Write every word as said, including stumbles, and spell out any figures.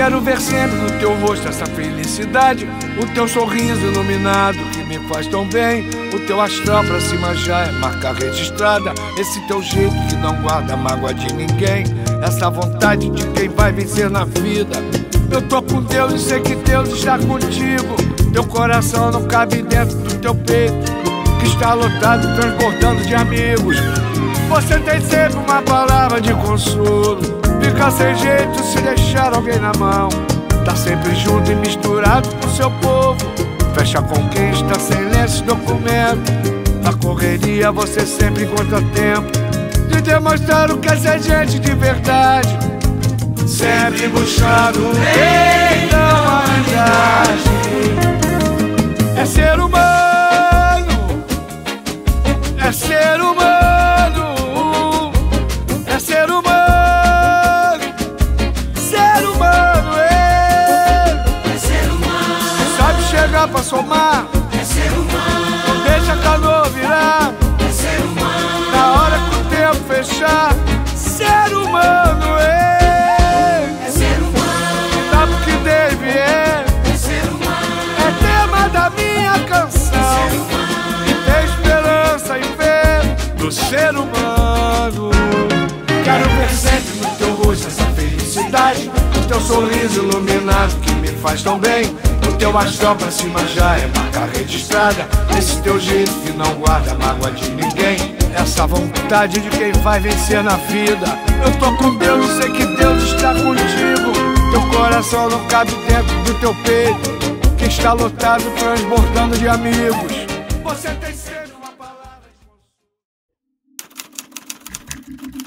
Quero ver sempre no teu rosto essa felicidade, o teu sorriso iluminado que me faz tão bem. O teu astral pra cima já é marca registrada, esse teu jeito que não guarda mágoa de ninguém, essa vontade de quem vai vencer na vida. Eu tô com Deus e sei que Deus está contigo. Teu coração não cabe dentro do teu peito, que está lotado, transbordando de amigos. Você tem sempre uma palavra de consolo, fica sem jeito se deixar alguém na mão. Tá sempre junto e misturado com seu povo, fecha com quem está sem lenço documento. Na correria você sempre encontra tempo de demonstrar o que é ser gente de verdade, sempre buscando o bem da humanidade. É ser humano, é ser humano, é ser humano, ser humano, é, é ser humano. Sabe chegar pra somar, é ser humano. Não deixa a canoa virar, é ser humano. Na hora que o tempo fechar, ser humano, é, é ser humano. Sabe o que deve é, é ser humano. É tema da minha canção, é ser humano. E ter esperança e fé no ser humano. Quero ver sempre no teu rosto essa felicidade, o teu sorriso iluminado que me faz tão bem. O teu astral pra cima já é marca registrada, esse teu jeito que não guarda mágoa de ninguém, essa vontade de quem vai vencer na vida. Eu tô com Deus e sei que Deus está contigo. Teu coração não cabe dentro do teu peito, que está lotado, transbordando de amigos. Você tem sempre uma palavra de consolo.